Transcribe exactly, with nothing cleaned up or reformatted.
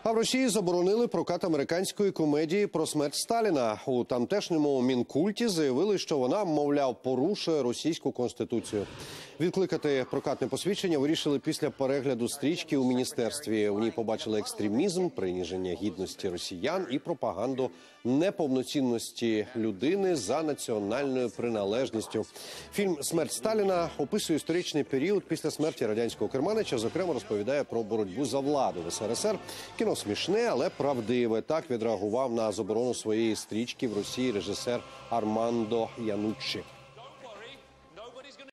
А в Росії заборонили прокат американської комедії про смерть Сталіна. У тамтешньому Мінкульті заявили, що вона, мовляв, порушує російську конституцію. Відкликати прокатне посвідчення вирішили після перегляду стрічки у міністерстві. У ній побачили екстремізм, приниження гідності росіян і пропаганду неповноцінності людини за національною приналежністю. Фільм «Смерть Сталіна» описує історичний період після смерті радянського керманича, зокрема розповідає про боротьбу за владу в ес ер ес ер. Кіно смішне, але правдиве. Так відреагував на заборону своєї стрічки в Росії режисер Армандо Януччі.